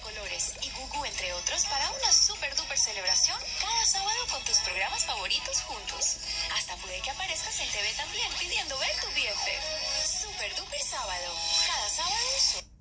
Colores y Gugu, entre otros, para una super duper celebración cada sábado con tus programas favoritos juntos. Hasta puede que aparezcas en TV también pidiendo ver tu BFF. Super duper sábado. Cada sábado.